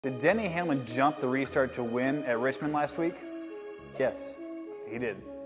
Did Denny Hamlin jump the restart to win at Richmond last week? Yes, he did.